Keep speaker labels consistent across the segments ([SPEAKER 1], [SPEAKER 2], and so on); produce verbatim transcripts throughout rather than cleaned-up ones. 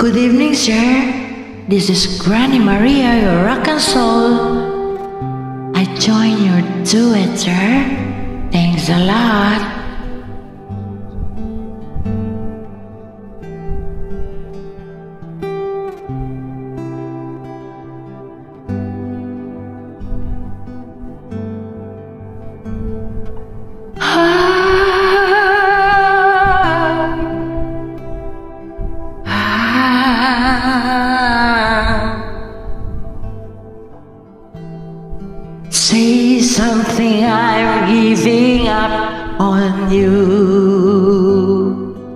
[SPEAKER 1] Good evening, sir. This is Granny Maria, your rock and soul. I join your duet, sir. Thanks a lot. Say something, I'm giving up on you.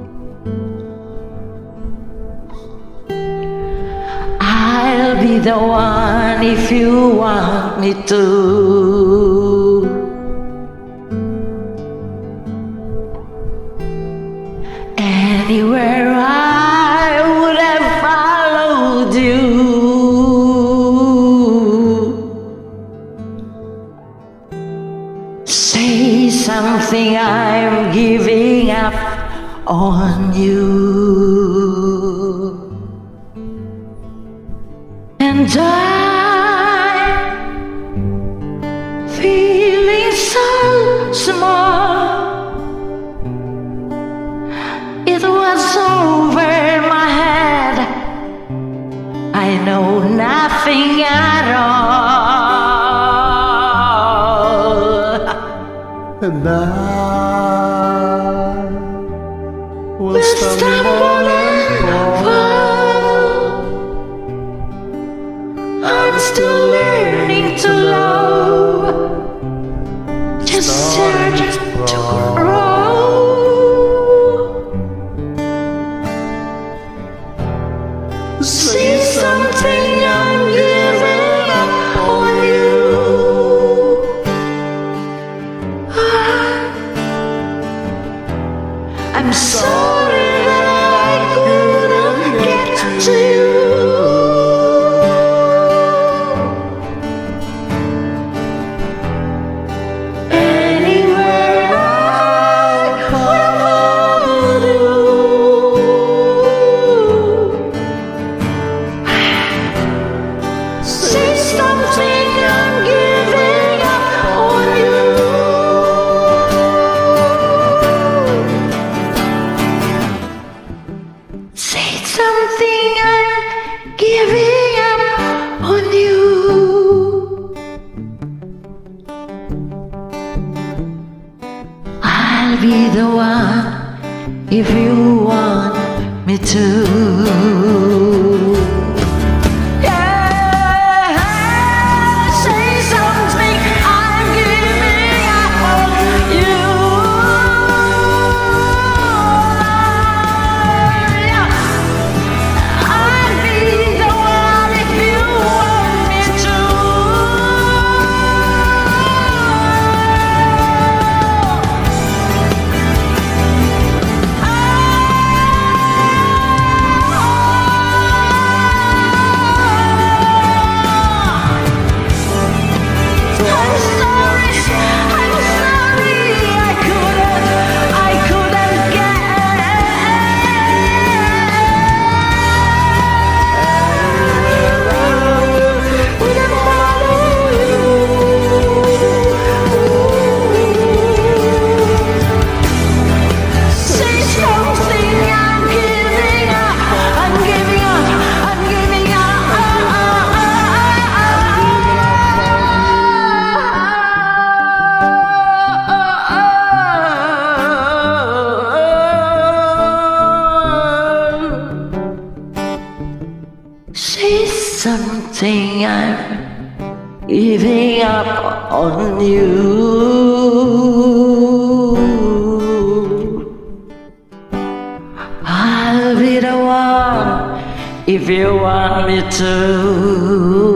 [SPEAKER 1] I'll be the one if you want me to. Anywhere I would have followed you. Say something, I'm giving up on you. And I'm feeling so small. It was over my head. I know nothing at all.
[SPEAKER 2] And I will stumble and fall.
[SPEAKER 1] I'm still learning to love, just starting to grow. Say something, I'm giving up on you. I'm sorry that I couldn't get to you. Anywhere I will follow you. Say something, I'm giving up on you. Say something, I'm giving up on you. I'll be the one if you want me to. Yeah, say something, I'm giving up on you. I'll be the one if you want me to. I'm sorry, I'm sorry, I couldn't, I couldn't get. Would I follow you? Say something, I'm giving up, I'm giving up, I'm giving up. Say something, I'm giving up on you. I'll be the one if you want me to.